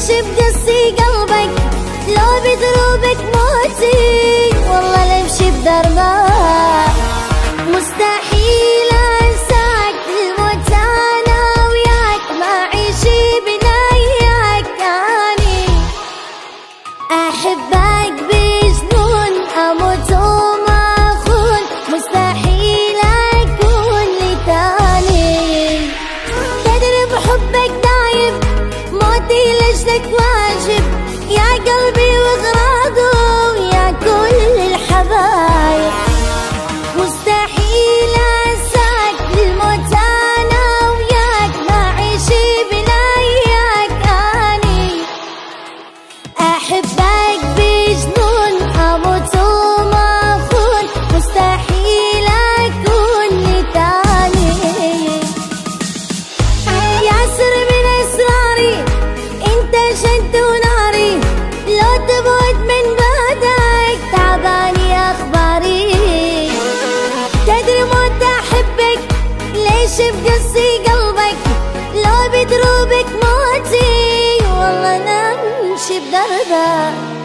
ليش بقصي قلبك لو بدروبك موتي، والله لمشي بدربك مستحيل انساك الموت انا وياك، ما عيشي بناياك اني احبك بجنون اموت وما اخون، مستحيل اكون لتاني. تدري بحبك دايب موتي لاجلك واجب، يا قلبي واغراضه يا كل الحبايب، مستحيل انساك للموت انا وياك، ما عيشي بناياك اني احبك بجنون اموت وما اخون، مستحيل اكون لتاني. يا سر من اسراري انت شد وناري، لو تبعد من بعدك تعباني اخباري. تدري موت احبك ليش بقصي قلبك لو بدروبك موتي، والله نمشي بدربك